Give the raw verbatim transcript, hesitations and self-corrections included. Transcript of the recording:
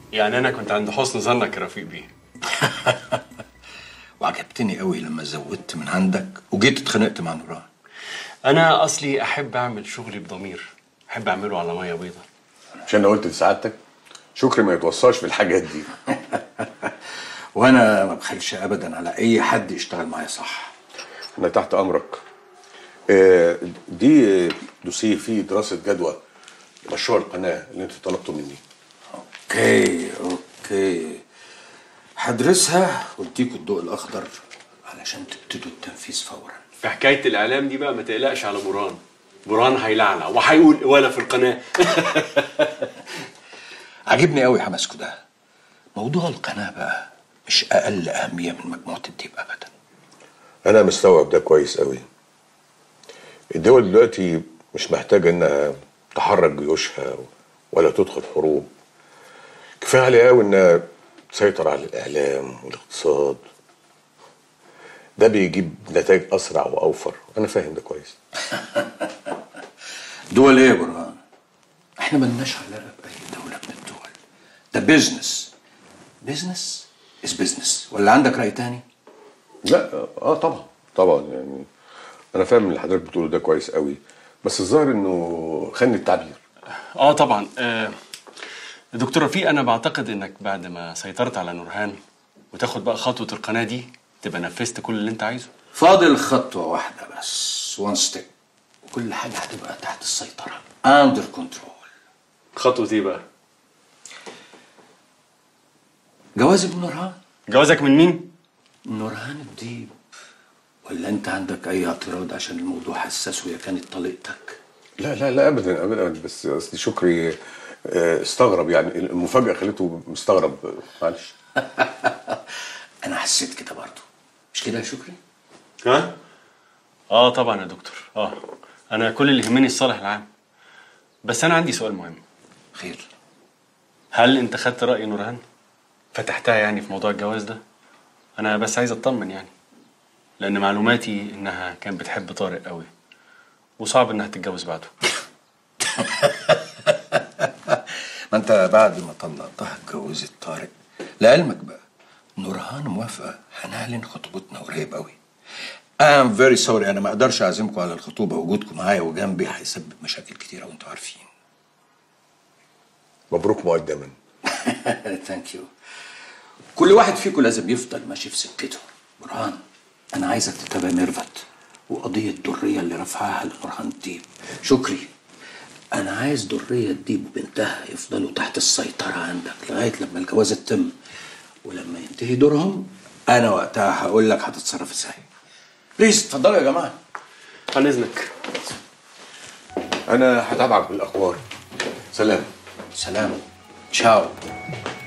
يعني انا كنت عند حسن ظنك يا رفيق بيه. وعجبتني قوي لما زودت من عندك وجيت اتخانقت مع نوران. انا اصلي احب اعمل شغلي بضمير، احب اعمله على ميه بيضاء. مش انا قلت لسعادتك شكري ما يتوصاش في الحاجات دي. وانا ما بخلش ابدا على اي حد يشتغل معايا صح. انا تحت امرك. آه، دي دوسيه فيه دراسه جدوى مشروع القناه اللي انت طلبته مني. اوكي اوكي هدرسها واديكوا الضوء الاخضر علشان تبتدوا التنفيذ فورا. في حكايه الاعلام دي بقى ما تقلقش على برهان، برهان هيلعلع وهيقول ولا في القناه. عجبني قوي حماسكوا ده. موضوع القناه بقى مش اقل اهميه من مجموعه الديب ابدا. انا مستوعب ده كويس قوي. الدول دلوقتي مش محتاجه انها تحرك جيوشها ولا تدخل حروب. كفايه عليها قوي انها تسيطر على الاعلام والاقتصاد. ده بيجيب نتائج اسرع واوفر. انا فاهم ده كويس. دول ايه يا برهان؟ احنا ملناش علاقه باي دوله من الدول. ده بيزنس. بيزنس از بيزنس. ولا عندك راي تاني؟ لا اه طبعا طبعا يعني انا فاهم اللي حضرتك بتقوله ده كويس قوي، بس الظاهر انه خان التعبير. اه طبعا. آه دكتور رفيق، انا بعتقد انك بعد ما سيطرت على نورهان وتاخد بقى خطوه القناه دي تبقى نفذت كل اللي انت عايزه. فاضل خطوه واحده بس، وان ستيب، وكل حاجه هتبقى تحت السيطره، اندر كنترول. خطوه ايه بقى؟ جوازي من نورهان. جوازك من مين؟ نورهان الديب. ولا انت عندك اي اعتراض عشان الموضوع حساس وهي كانت طليقتك؟ لا لا لا ابدا ابدا، بس اصل شكري استغرب، يعني المفاجاه خليته مستغرب. معلش. انا حسيت كده برضه، مش كده يا شكري؟ ها؟ اه طبعا يا دكتور. اه انا كل اللي يهمني الصالح العام. بس انا عندي سؤال مهم. خير. هل انت خدت راي نورهان؟ فتحتها يعني في موضوع الجواز ده؟ انا بس عايز اطمن يعني، لان معلوماتي انها كانت بتحب طارق قوي وصعب انها تتجوز بعده. ما انت بعد ما طلقتها اتجوزت طارق. لعلمك بقى نورهان موافقه، هنعلن خطوبتنا قريب قوي. I'm very sorry، انا ما اقدرش اعزمكم على الخطوبه. وجودكم معايا وجنبي هيسبب مشاكل كتيره وانتوا عارفين. مبروك مقدما. ثانك يو. كل واحد فيكم لازم يفضل ماشي في سكته. برهان، انا عايزك تتابع ميرفت وقضيه دريه اللي رفعها لبرهان الديب. شكري، انا عايز دريه الديب وبنتها يفضلوا تحت السيطره عندك لغايه لما الجواز يتم، ولما ينتهي دورهم انا وقتها هقول لك هتتصرف ازاي. بليز اتفضلوا يا جماعه. عن اذنك. انا هتابعك بالاخبار. سلام. سلام. تشاو.